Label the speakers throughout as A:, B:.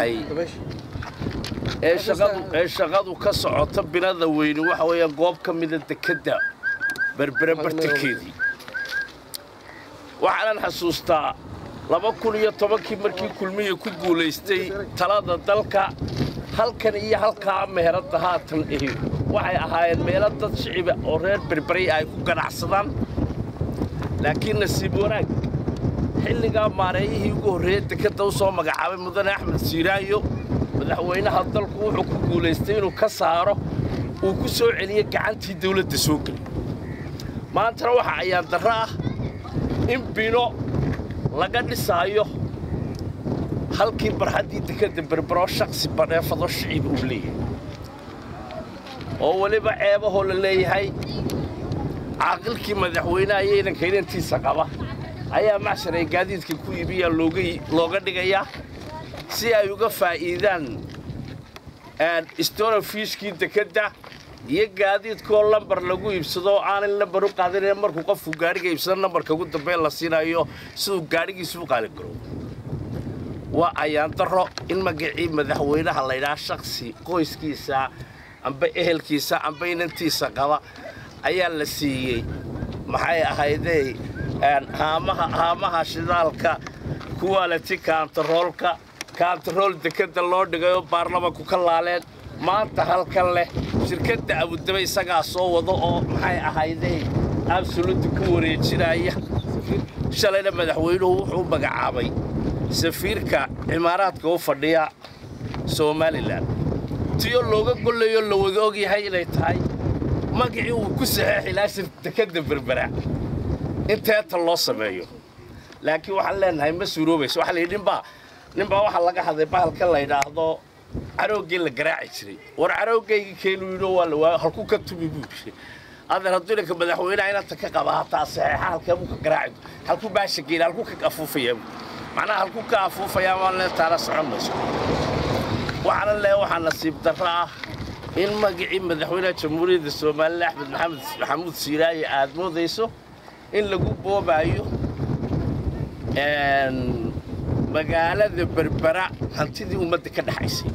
A: yahay shaqadu ka socota binada weyni waxa weeyaan goob ka mida dekada berbera bartankeedii waxaan xasuustaa 2010 markii kulmiye ku guuleystay talada dalka halkan iyo halka meherada haatan waxay ahaayeen meelo dad shicib oo reer berberi ay ku ganacsadaan laakiin nasiib wanaag xilliga maareeyihii ugu horeeyay dekada u soo magacaabay mudane Axmed Siiraayo madaxweynaha dalku wuxuu ku guuleystay inuu ka saaro uu ku soo celiyo gacantii dawladda soo galay maanta waxa ayaan darro ah in bino laga dhisaayo halkii barxadii dekada berbero shakhsi baneefado shicib u leeyahay oo waliba ceebahoo la leeyahay caaqilkii madaxweynaha iyo ciidankiisa qaba ayaa macshar gaadiidka ku iibiya looga dhigayaa si ay uga faa'iidaan storefishkii dekada iyo gaadiidkoo lambar lagu iibsado aanan lambar u qaadanayn markuu qofku gaariga iibsado lambarka ugu dambeyn la siinayo siduu gaarigiisu u qaali karo waa ayaan darro in magacii madaxweynaha la yidhaha shakhsi qoyskiisa amba ehelkiisa amba inantiisa qaba ayaa la siiyey maxay ahaydee haamaha shidaalka quality control dekada loo dhigayo baarlamaanku ka laaleen maanta halkan leh shirkadda Abudabi isagaa soo wado oo maxay ahaydee absolute ku wareejinaya shalayna madaxweynuhu wuxuu magacaabay safiirka Imaaraadka oo fadhiya Somaliland tiyo looga goleeyo la wada og yahay inay tahay magacii uu ku saxeexay laashin dekada berbera inta loo sameeyo laakiin waxaan leenahay ma suuroobayso waxa la ninba waxa laga haday bahalka la yiraahdo carooggii la garaaci jiray war caroogayga keenuuno waa halku ka tubi buushay adeer hadduunka madaxweynaha inta ka qaba hataa saxeexa halka uu ka garaaci halku baasha geeyay halku ka afuufaya macnaha halku ka afuufaya ma la taala soconayso waxaan nasiib darro ah in magacii madaxweynaha jamhuuriyadda Soomaaliya Axmed Maxamuud Siiraayo aad moodayso in lagu boobayo magaalada berbera hantidii ummadda ka dhaxaysay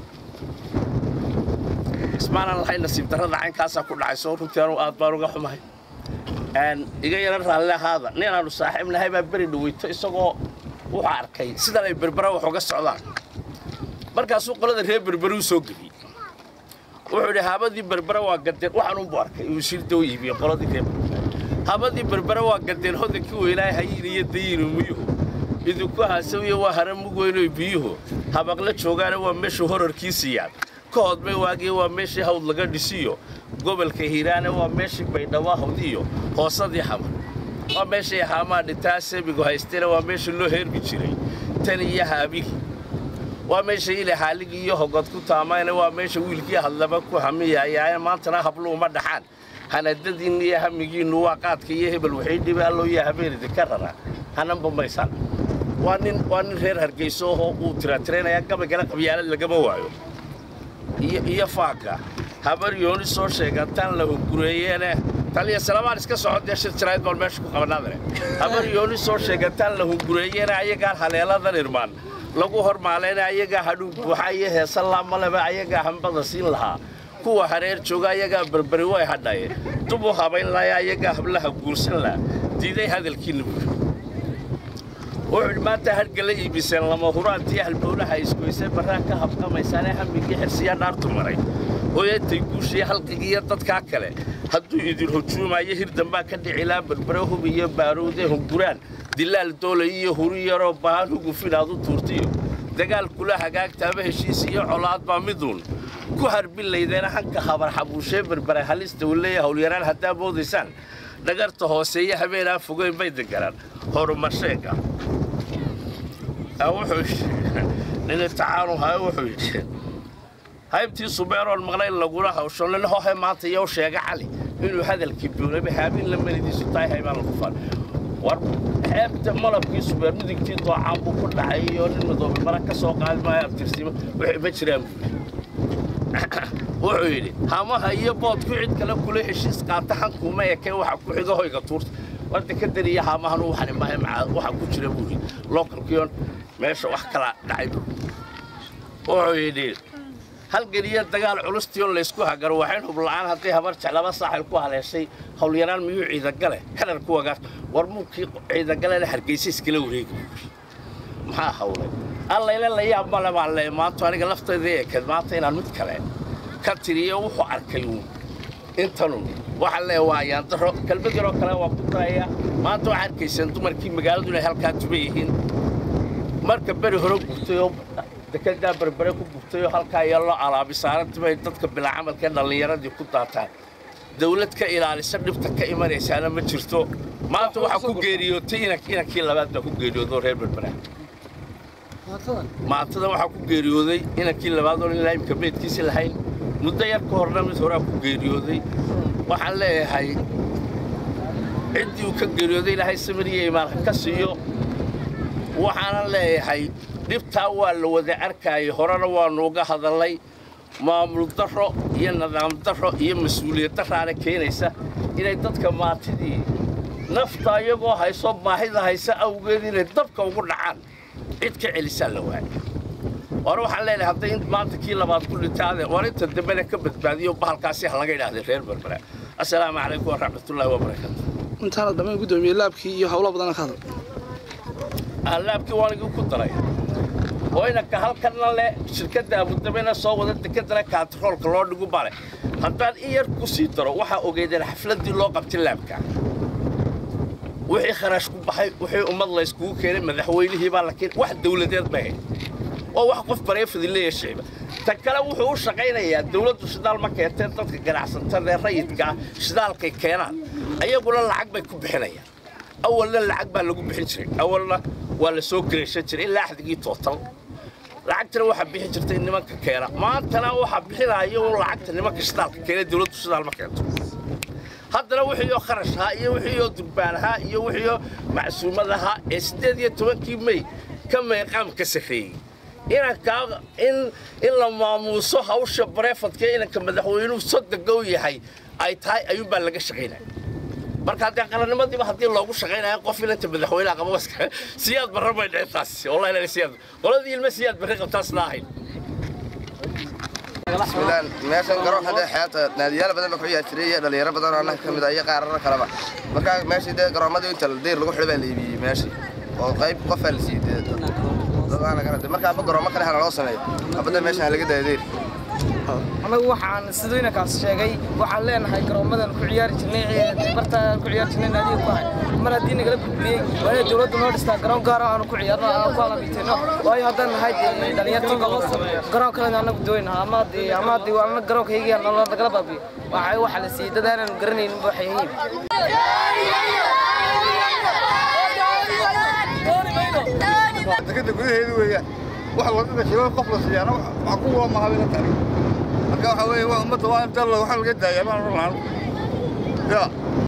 A: ismaana lahayn nasiib darrada caynkaas ku dhacayso runtii aad baan uga xumahay iga yaran raalahaada ninaanu saaxiibnahay baa bari dhaweyto isagoo wuxuu arkay sida ay berbera wax uga socdaan markaas uu qolada reer berbera soo galiyay wuxuu yidhi habadii berbera waa gadeen waxaan u arkay uu shirdo iibiyo qoladii reer habadii berbera waa gadeen hodankii weynaa hayeen iyo dayiinu miyuu idinku haasawiyo waa haramug weyn oo biyuhu habaqla joogaan waa meesha horarkiisiyaan ka hodmay waagii waa meeshii hawd laga dhisiyo gobolka Hiiraan waa meeshii Baydhabo hawdiyo hoosadii xamar waa meeshii haama dhitaasbigu haysteen waa meeshii loo heerbi jiray tan iyo haabigi waa meeshii ilaa xaaligi iyo hogod ku taamayna waa meeshii wiilkii hadlaba ku hamiyay maantana hablu uma dhaxaan hanadadiin iyo hamigiinu waa qaadka iyo hebel waxay dhibaa loo yahabeerida ka rara hananba maysan waa nin reer Hargeysa oo uu tiraynaya gabagala qabyaalad laga waayo iyo faaga habar yooni soo sheegataan la hungureeyeen taliya salaamaan iska socodee shir jirayd bal meesha ku qabanaadare habar yooni soo sheegataan la hungureeyeen ayaga haleeladan irmaan lagu hormaaleen ayaga haduu buuxaye heesan la malaba ayaga hambada siin lahaa kuwa hareer jooga ayaga berberi way hadhaye dubu habayn la ayaga hablaha guursan la diiday hadalkiina wuxuu maanta hargala iibiseen lama huraantii halbowlaha isgoysay baraanka habqamaysan hamigii xirsiya dhaartu maray hooyatay guushii halqigiya dadka kale hadduu idin hujuumayo hirdamba ka dhicilaa berbera hubiyo baaruude hunguraan dilaal doolay iyo huriyaro baan ugu finaad u tuurtiyo dagaal kula hagaagtaaba heshiis iyo colaad baa miduun ku harbilaydeena hanka habar xabuushay berbera halista waleeyahay hawlyaraan hadaa boodaysan dhagarta hooseeya habeenaa fogeyn bay degaran horumar sheega nin tacaanu hay wuxuu haybtii subeeroon maqlay lagula hawsho nin hoohay maanta iyo sheega cali inuu hadalkii buulay habeen la malidiisu tahay haybaan lagu fal war heebta malabkii subeer midigtii doocaan buu ku dhacay iyo nin madoobe mara ka soo qaadmaya abtirsimo wixii ma jiraan wuxuu yidhi hamaha iyo boodku cid kale kula heshiis qaata hankuuma ekee waxa ku xiga hoyga tuurta warta ka dariya hamahan waxan maahay waxa ku jira buuri localkiyon meesha wax kala dhacay وعيدين هل قرية دجال علوستيون ليسكوها قروا وحين هبلعان هذي هبر تعلبا صح الكوها على شيء هوليران ميو عيد الجلة كذا الكوها قال ورموكي عيد الجلة لحرقيسيس كيلو ريق ما حوله الله إلا يا أبلا معلم ما تواني قلفت ذيك ما تينا نتكلم كتيريه وحركيون انتنو وحلا وايان ترى كلب جرو كلام وقطعية ما تو حركيس انتو مركي مقالة دون هالكاتبيهين مركب بري هروب بتيوم دكتور بربرة كوبتيو هالكا يلا على بسارة تبي تتقبل العمل كنا اللي يردي كتاتا دولة كإلى السبب تكإيمان إنسان ما تشرتو ما تو حكوا جريو تينا كلا بعد حكوا جريو دور هير بربرة ما تدا حكوا جريو ذي إنا كلا بعد دور اللي كبيت كيس الحين مدير كورنا مثورا حكوا جريو ذي وحلا هاي عندي وكجريو ذي لهاي سمرية ما كسيو وحنا لا هاي dhibtaa waa la wada arkayay horena waa nooga hadalay maamul darro iyo nidaam darro iyo mas'uuliyad darro keenaysa inay dadka maatidii nafta iyagoo hayso baahida haysa awgeed inay dabka ugu dhacaan cid ka celisa la waayay war waxaan leeyahay hadday maanta kii labaad ku dhitaade war inta dambena ka badbaadiyo bahalkaasi laga yiraahdo reer Berbera assalaamu calaykum wa rahmatullaahi wa barakaatuh
B: intaan dhammaan gudoomiye laabkii iyo hawlo badan ka hadal
A: laabkii waa lagu ku daray وإنك هالكنا له شركة أبو دبينا صوّد الدكتور كاترول كلور نقول بالي هذا إير كوسيتر وحى أوجد الحفلة دي لوقا بتلعبك وحي خرج كوبحي وحي الله يسكو كريم مذحوينه بالكين واحد دولة ديت به ووقف بريف ذي اللي الشعب تكلم وحوش شقينا يا دولة شدال مكة تنتظر جرعسن ترى ريت جا شدال كينا أي يقول العقبة كوبحنايا أولا العقبة اللي كوبحنشري أولا ولا سوق ريشتري إلا أحد يجي توصل لعقتنا واحد بيحجرت إني ما كيرا ما أنتنا واحد بيحلا يوم لعقت إني ما كشتال كيرا دولة شدال مكة هذا وحيو خرجها يوحيو دبانها يوحيو معصومة لها استدية توكي مي كم يقام كسخي إن لما موصوها وش بريفت كإنك مدحوينو صدق قوي هاي أي تاي أيوب لقى شغينا marka hadii qarannimadii hadii loogu shaqeynayo qof ilaa madaxweynaha qabaska siyaad barabay dhaytaas wallahi la siyaad qoladii ilma siyaad bari qabtaas laahay
C: bismillah meeshan garoon hada xayata naadiyaal badan oo xiyaa jiray dhalinyaro badan oo annaga kamid ah iyo qaararka kaleba marka meeshii garoomada inta la deer lagu xidhay la iibiyay meeshii oo qayb qof la siiyay dadana garad marka aba garoomo kale hal loo sameeyo abada meeshan laga daadeer
D: أنا وحنا سدوينا كاسشجعي وحلينا هاي كرامة كعيار جنيه برتا كعيار جنيه نادي وكاي مرة دينا قلب بي وأنا جورد نور استغرام كارا أنا كعيارنا أنا كوالا بيتنا وهاي هذا هاي دنيا تقول كرام كلنا أنا بدوين أمادي وأنا كرام هيجي أنا الله تقلب أبي وهاي وحلا سيد ده أنا نقرني نبحيه
C: كده كده هي واحد وضع شباب قفل السيارة وحكومة ما هذا التاريخ. marka waxa weeye waa ummadda waa inta la waxa laga daayay ma run